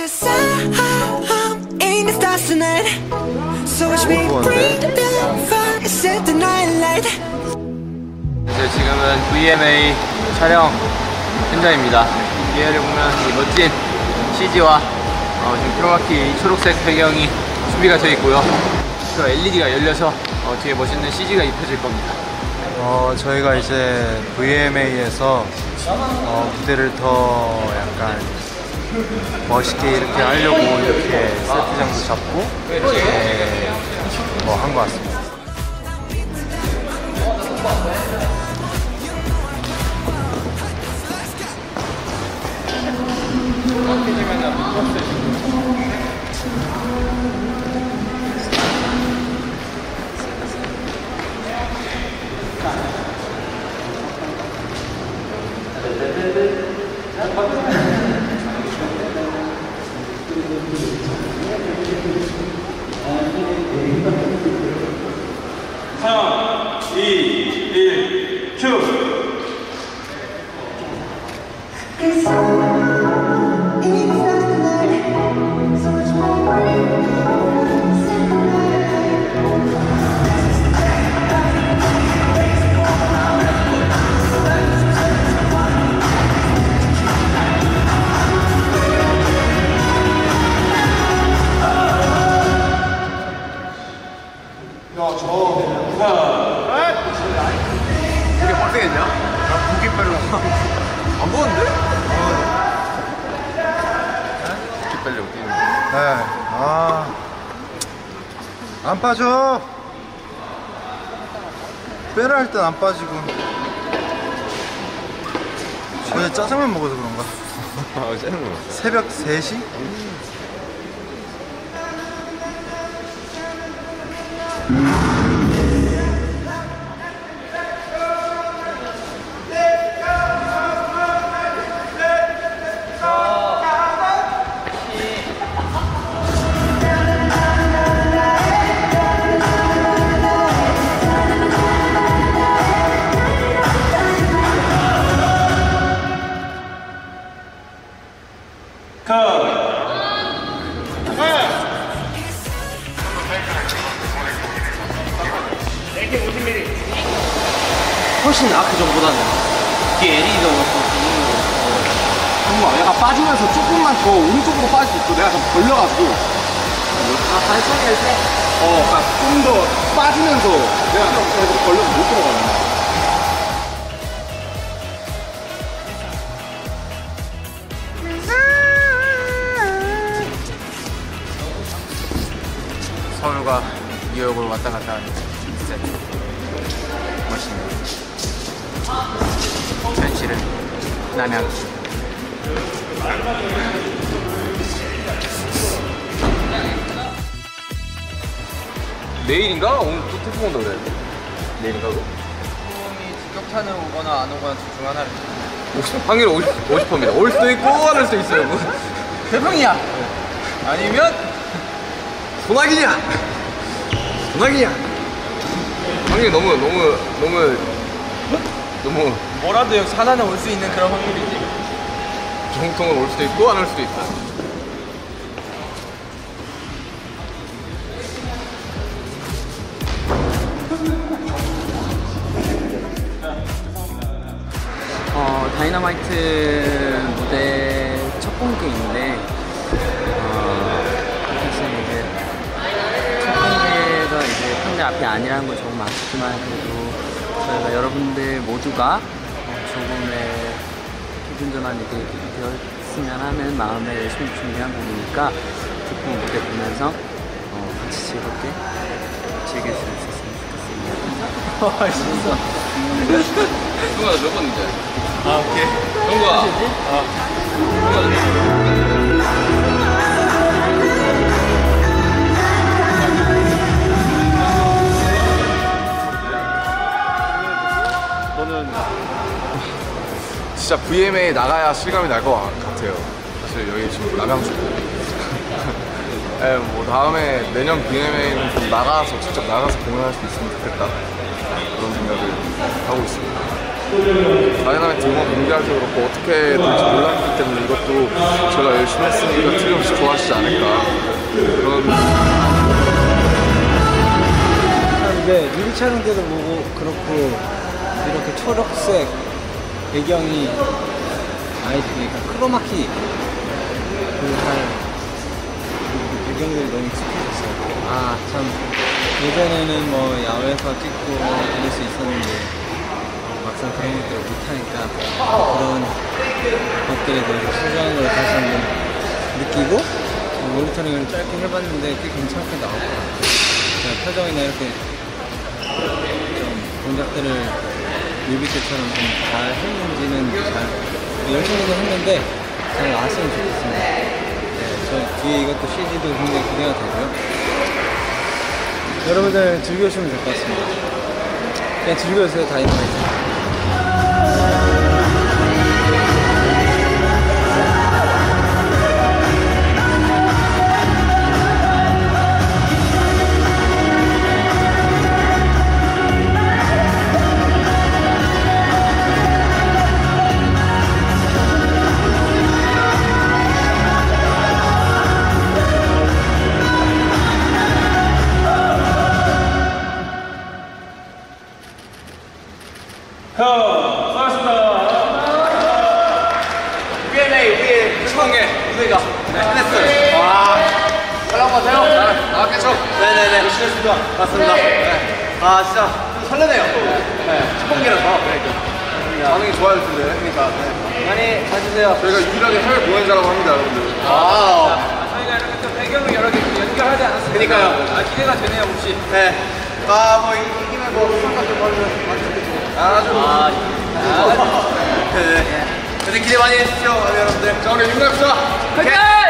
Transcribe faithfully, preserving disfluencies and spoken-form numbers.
Cause I'm in the stars tonight. So watch me bring the fire, set the night light. 이제 지금은 브이엠에이 촬영 현장입니다. 뒤에를 보면 이 멋진 씨지와 어, 지금 크로마키 초록색 배경이 준비가 되어 있고요. 그 엘이디가 열려서 어, 뒤에 멋있는 씨지가 입혀질 겁니다. 어, 저희가 이제 브이엠에이에서 어, 무대를 더 약간 멋있게 이렇게 하려고 이렇게 세트장도 잡고 이렇게 뭐 한 것 같습니다. 삼, 이, 일, 큐! 이게 빡세겠냐? 나 고기 빼려고 안 보는데? 고기 빼려고 뛰는 거. 네, 아, 안 빠져. 빼라 할 땐 안 빠지고. 어제 짜장면 먹어서 그런가? 아, 쟤는 거. 새벽 세 시? 훨씬 나아 그 전보다는. 뒤에 엘이디가 오고 정말 약간 빠지면서 조금만 더 오른쪽으로 빠질 수 있고 내가 좀 걸려가지고 아 발차기 할 때? 어 약간 좀 더 빠지면서 내가 계속 걸려서 못 들어가는 서울과 뉴욕을 왔다 갔다 하는 세트 멋있네요. 현실은 남양. 내일인가? 오늘 또 태풍 온다 그래. 내일인가 그거? 태풍이 직격탄을 오거나 안 오거나 둘 중 하나를. 확률 오십 퍼센트입니다. 올 수도 있고 안 올 수도 있어요. 뭐. 태풍이야. 아니면 소나기냐? 소나기냐? 확률이 너무 너무 너무 너무 뭐라도 여기서 하나는 올 수 있는 그런 확률이지. 정통은 올 수도 있고 안 올 수도 있다. 어, 다이너마이트 무대 첫 공개인데 어, 사실 이제 첫 공개가 이제 팬들 앞이 아니라는 건 조금 아쉽지만 그래도 저희가 여러분들 모두가 어, 조금의 기분 전환이 되었으면 하는 마음에 열심히 준비한 부분이니까 태풍 무대 보면서 어, 같이 즐겁게 즐길 수 있었으면 좋겠습니다. 와 진짜. 형아 나 몇 번인데? 아 오케이. 형아. 너는 진짜 브이엠에이 나가야 실감이 날 것 같아요. 사실 여기 지금 남양주고. 예, 뭐 다음에 내년 브이엠에이는 좀 나가서 직접 나가서 공연할 수 있으면 좋겠다 그런 생각을 하고 있습니다. 다이나마이트 응원 공개할 때 그렇고 어떻게 될지 몰랐기 때문에 이것도 제가 열심히 했으니까 틀림없이 좋아하시지 않을까 그런. 이게 뮤비 촬영 때도 보고 그렇고 이렇게 초록색 배경이 아이 그러니까 크로마키 그할 배경들이 너무 익숙해졌어요. 아 참 예전에는 뭐 야외에서 찍고 이럴 수 있었는데 막상 그런 것들을 못하니까 그런 것들에 대해서 소중한 걸 다시 한번 느끼고 모니터링을 짧게 해봤는데 꽤 괜찮게 나왔고 표정이나 이렇게 좀 동작들을 뮤비 때처럼 좀 잘 했는지는 잘 열심히는 했는데 잘 나왔으면 좋겠습니다. 네, 저 뒤에 이것도 씨지도 굉장히 기대가 되고요. 여러분들 즐겨주시면 될 것 같습니다. 그냥 즐겨주세요, 다이너마이트. 형, 수고하셨습니다. 비엠에이 우리의 최고의 무대가 끝냈어요. 와, 잘 나온 것 같아요? 나왔겠죠? 네네네. 열심히 했습니다. 맞습니다. 네. 아, 진짜 좀 설레네요. 네, 첫 공개라서. 네. 반응이 좋아질 텐데. 그러니까. 네. 많이 봐주세요. 저희가 유일하게 해외 공연자라고 합니다, 여러분들. 아, 저희가 이렇게 또 배경을 여러 개 연결하지 않았습니까? 그니까요. 아, 기대가 되네요, 혹시. 네. 아, 뭐, 이- 이기면 뭐, 수상까지 벌면 맞겠죠. 아주. 아, 아, 네네. 근데 기대 많이 해주십시오, 여러분들. 자, 우리 인사합시다. 화이팅!